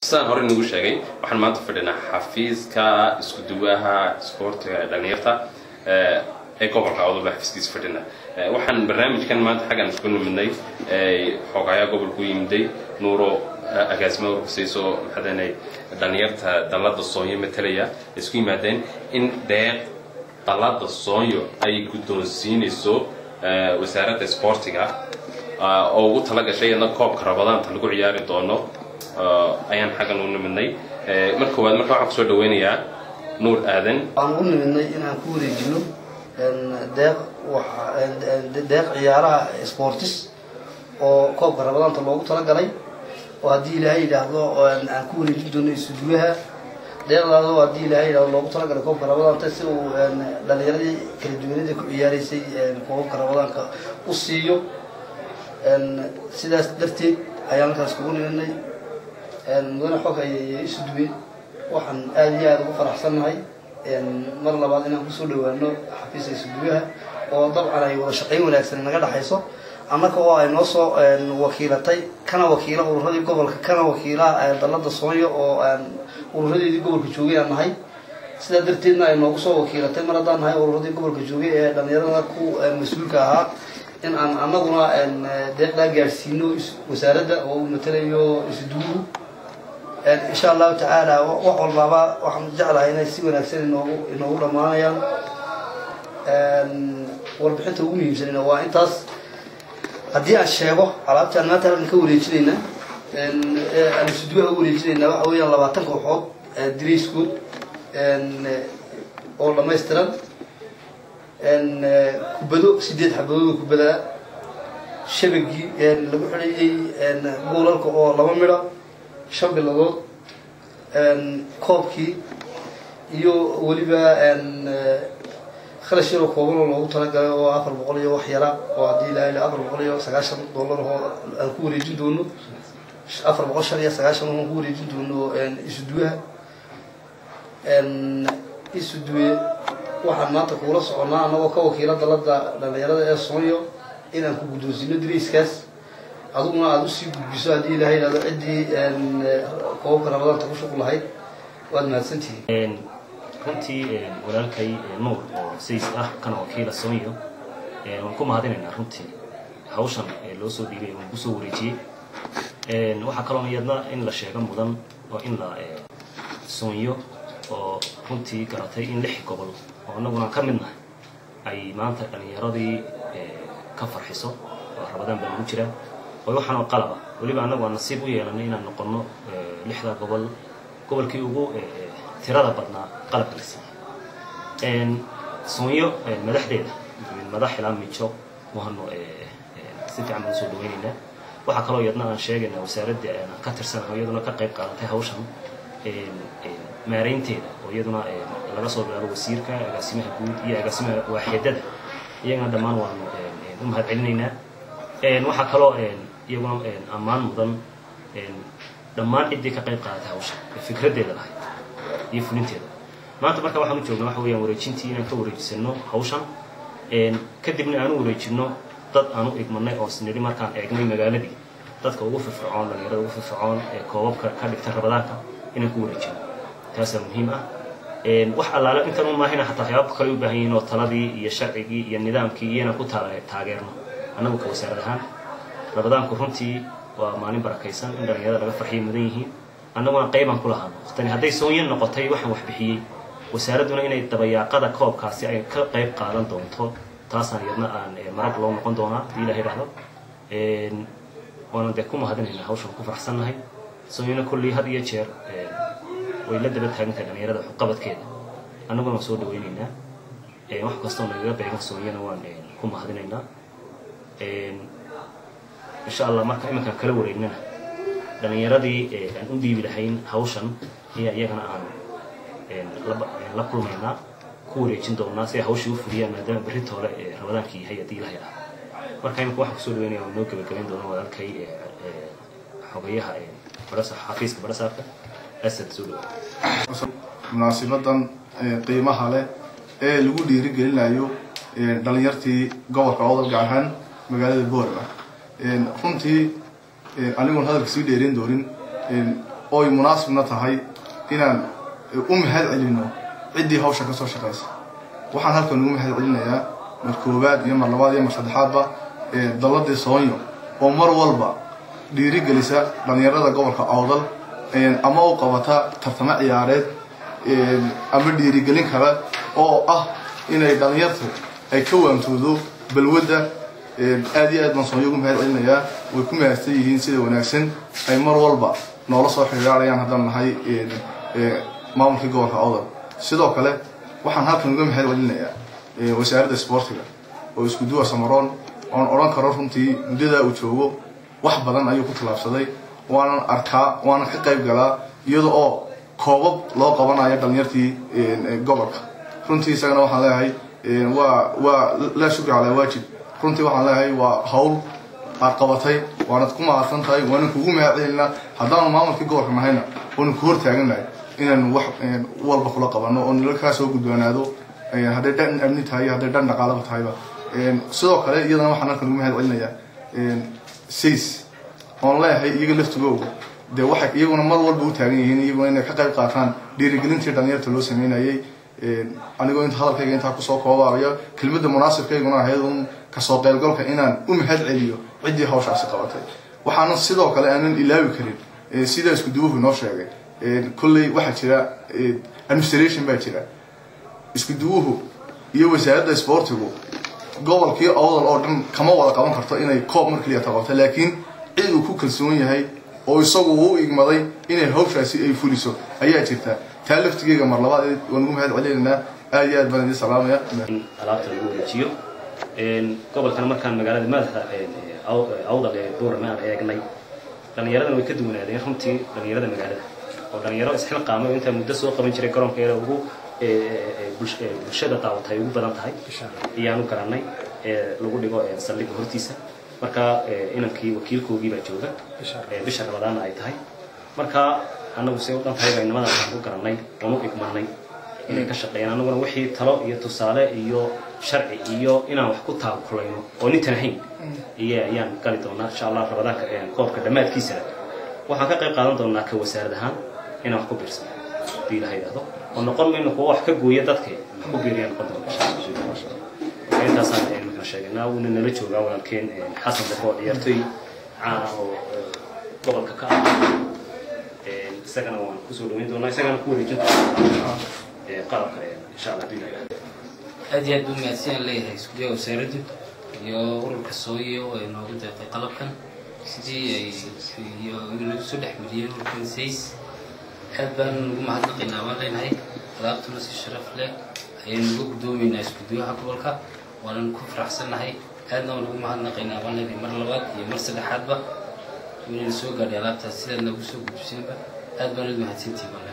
سان هوري نقول شيء وحنا ما تفردنا حفيز كا اسكدوها سبورت دانيرتا قبل كعوض بحفيز كيس فردنا وحنا برنامج كان ما حاجة نسكن مني حقايا قبل كوي مدي نورو أجازمه ورخصيصه هذا دانيرتا دلالة الصهية مثلية اسكي مادين إن ده دلالة الصهية أي كدوسين السو وزارة سبورتيكا أو تلاقي شيء أنا كوب كربلان تلاقوا عيار دونه أيام حاجة نقول مني مركب عكسور دوينيا نور آذن. نقول مني إن أكون رجله إن داق عيارة سبورتس أو كوب كربلان تلاقوا لي وهدي لهاي لحظة إن أكون رجله يسجلها داق لحظة وهدي لهاي لو تلاقوا كوب كربلان تسوي إن لليردي كردويني عياري سي كوب كربلان كوسيو إن سيدا درتي أيام كاسكون مني مدن حوك يسدوي وحن آليات وفرح سنهاي مر لبعضنا كسول وإنه حفيز يسدويها وطبعا أي وشقين ولا أكثر من غير حيصه أما كوا نصو وكيلتي كان وكيله ورهدي قبل كان وكيله دلالة الصومية ورهدي قبل كجوجي أنا هاي سيدا درتينا إنه قصو وكيلتي مرضان هاي ورهدي قبل كجوجي لما يرنا كو مسؤول كها إن أنا قلنا إن دقلا جالسينو وسارده أو مثليو يسدوه إن شاء الله تعالى وحول بابا وحمد جعله هنا يسوي نفسه إنه لما يان وربحته أمي مثلنا وإنتاس قديا الشيبه على أن مثلا نكوري جلنا إن السدوه كوري جلنا وحوي الله بعتنك وحب دريس كود إن أول ما يستلم إن كبدو سديد حبدو كبدا شبكي إن لبحري إن بولالك أو لما مرة شاب اللغة إن كوبكي يو ولبا إن خلص يروح قبله لو تلقى وآخر بقولي وحيرة وعدي لا إلى آخر بقولي $19 هو الكوري جدونه آخر بقول شريه $19 هو كوري جدونه إن يسدوها إن يسدوه waxaan maanta kula soconaa anagoo ka wakiilo dalada dhalinyarada ee Soomaaliya inaan ku guddoonsino diriiskaas aduguna aad u sii gudbiso hadii ilaahay ilaado cidii koobka Ramadaan ku shaqo lahayd waad mahadsantihiin runtii walaalkay nuur oo sayis ah kana wakiila Soomaaliya waan ku mahadinaynaa runtii hawshan loo soo dhiibay oo ku soo wareejiyay waxa kaloo iyadna in la sheego mudan oo in la Soomaaliya oo runtii garatay in lix gobol ونقولنا كملنا أي معناتها يعني راضي كفر حصة رمضان بالمجرى ويوحنا قلبه ولي بعنا ونصيبه يعني إن نقولنا لحظة قبل كيوجو ثلاثة بدنا قلب الإنسان إن سويو مدح ديدا من مدح العام يتشوف وهنو ستة عام نسول ويننا وحكلوا يدنا شيء إنه وسارد يعني كتر سنة ويدنا كقيب قالتها هوشهم مارينتيدا ويدنا laga soo bilaabo wasiirka agaasimaha guud iyo agaasimaha waaxidada iyagana dhamaan waan u mahad celinaynaa waxa kaloo iyaguna ammaan mudan dhamaan cidii ka qayb qaadatay hawsha fikradeeda lahayd iyo fulinteeda maanta marka waxaan u joognaa waxa weeyaan wareejintii inaan ka wareejisano hawshan kadibna aan u wareejino dad aan u igmanay oo siniri markaan eegnay magaaladii dadka ugu firfircoon dhalinyarada ugu firfircoon ee koobabka ka dhigta Ramadaanka inaan ku wareejino taas muhiim ah wax allaala inta ma ahina hatta waxyaabo kale u baahan yihiin oo taladii iyo sharcigii iyo nidaamkii iyana ku taageerno anagu ka wasaaradahan Ramadaanku runtii waa maalin barakaysan in dhalinyarada laga farxiyo mudan yihiin annaguna qayban ku lahaano waqtani hadday Soomaaliya noqotay waxaan wax bixiyay wasaaraduna inay dabayaaqada koobkaasi ay ka qayb qaadan doonto taasaan iyadna aan marag loo noqon doonaa ilaahay raxdo waana ku mahadinaynaa hawshan ku faraxsanahay Soomaaliya kulli had iyo jeer ويلا دبت هاي مثلا يعني هذا قبض كده أنا قلنا صور دوينينا واحد قصتنا نجرب بيجان سوينا وان هم هذيننا إن شاء الله ما كان كلوري إننا لأن يردي أن أندي بالحين هوشن هي كان عن لبكر منا كوري جندو الناس هوشوا فريا مدام بريت ولا رمضان كي هي دي لها ما كان واحد صور دوينيا ونوك بكلام دون ولا كي حقيقة برس حافظ برس أفكار أسد سلو. مناسبة قيمة له lagu dhiirigelinayo dhalinyartii gobolka Awdal gaar ahaan magaalada Boorama runtii anigu hadalka sii dheerin doonin oo ay munaasibna tahay inaan u mahad celino ciddii hawsha ka soo shaqaysa waxaan halkan ugu mahad celinayaa mar koowaad iyo mar labaad iyo mar saddexaadba dawladda Soonyo oo mar walba dhiirigelisa dhalinyarada gobolka Awdal ama u qabata tartamo ciyaareed ama dhiirigelin kale oo ah inay dhalinyartu ay ka waantoodo balwada aad iyo aad baan Soonyo ugu mahad celinayaa way ku mahadsan yihiin sida wanaagsan ay mar walba noola soo xiriirayaan haddaan nahay maamulka gobolka Awdal sidoo kale waxaan halkan uga mahad celinayaa wasaaradda isboortiga oo isku duwa Samaroon oon oran karo runtii muddada uu joogo wax badan ayuu ku talaabsaday waana arkaa waana ka qayb galaa iyadoo oo koobab loo qabanayo dhalinyartii gobolka runtii isagana waxaan leeyahay waa la shukri ala waajib runtii waxaan leeyahay waa hawl aad qabatay waana ku mahadsan tahay waana kugu mahad celinaa haddaan maamulka gobolka nahayna oon ku hortaaganahay inaan wax walba kula qabano oo nala soo gudbanaado hadday dhan amni tahay hadday dhan dhaqaalaha tahayba sidoo kale iyadana waxaan halkan ugu mahad celinayaa siis oon leeyahay iyaga laftigooda dee waxay iyaguna mar walba u taagan yihiin iyaguna inay ka qayb qaataan dhiirigelintii dhalinyarta loo sameynayay anigoo inta hadalkayga intaa kusoo koobaabaya kelmadda munaasibkayguna ahayd un kasoo qaybgalka inaan u mahad celiyo ciddii hawshaasi qabatay waxaana sidoo kale aanan ilaawi karin sida isku duwuhu noo sheegay kulley waxaa jira administration baa jira isku duwuhu iyo wasaaradda isboortigu gobolkii Awdal oo dhan kama wada qaban karto inay koob markii tabato laakiin cid uu ku kalsoon yahay oo isagu uu igmaday inay hawshaasi ay fuliso ayaa jirta taa laftigeega mar labaad waan ugu mahad celinaynaa aad iyo aad baan idin salaamaya alaabta lagu wareejiyo gobolkan markaan magaalada madaxa Awdal ee Boorama eegnay dhalinyarada way ka duwanaadeen runtii dhalinyarada magaalada oo dhalinyaro isxilqaamay inta muddo soo qaban jiray garoonkeeda ugu bulshada daawatay ugu badan tahay iyaan u garanay lagu dhigo saldhigga hortiisa marka inankii wakiilkoogii baa jooga bisha Ramadaan ay tahay marka anagu si u dhan tahay baynimada aan u garanay oo u igmanay inay ka shaqeeyaan anaguna wixii talo iyo tusaale iyo sharci iyo inaan wax ku taakulayno oo nintan ahayn ayaan gali doonaa insha Allah Ramadaanka qoobka dhamaadkiisa waxaan ka qayb qaadan doonaa ka wasaarad ahaan inaan wax ku biirsano biilahaydo oo noqon mayno kuwa wax ka gooya dadka wax ku geeriyaan qodobka intaas aan markaa sheegnaa uu nala joogaa walaalkeen Xasan Dafo ciyaartoy oo gobolka ka isagana waan ku soo dhaweyn doonaa isagana ku wareejin qalabka insha Allah biilahaydo aad iyo aad u mahadsan leeyahay isku day wasaaraddu iyo ururka Sooyo oo inoogu deeqay qalabkan sidii ay iyo inuu soo dhaxmariyeen ururkan Says aad baan ugu mahadnaqaynaa waan leenahay alaabtuna si sharaf leh ayaynu ugu gudoomaynaa isku dayaha gobolka waan ku faraxsanahay aadna waan ugu mahadnaqaynaa waan leenahay mar labaad iyo mar saddexaadba inuu soo gaadhay alaabtaas sida lagu soo gudbisayba aad baan ugu mahadsantihiin